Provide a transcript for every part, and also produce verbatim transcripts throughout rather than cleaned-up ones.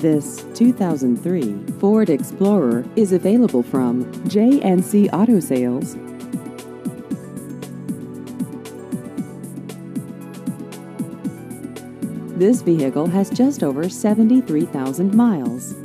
This two thousand three Ford Explorer is available from J and C Auto Sales. This vehicle has just over seventy-three thousand miles.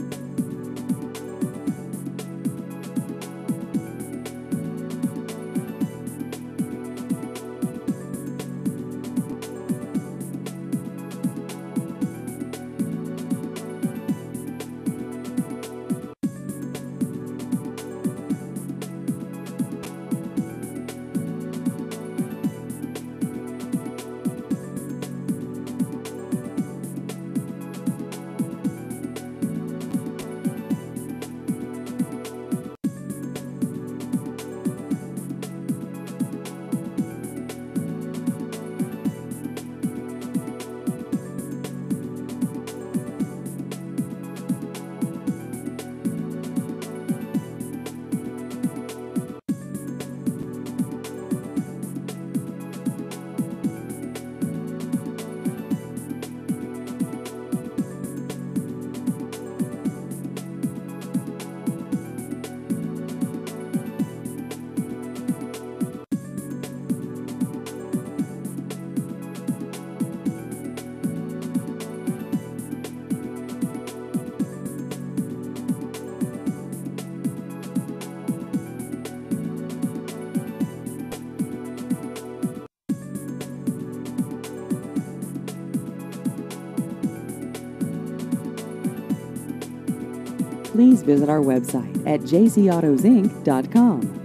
Please visit our website at j c autos inc dot com.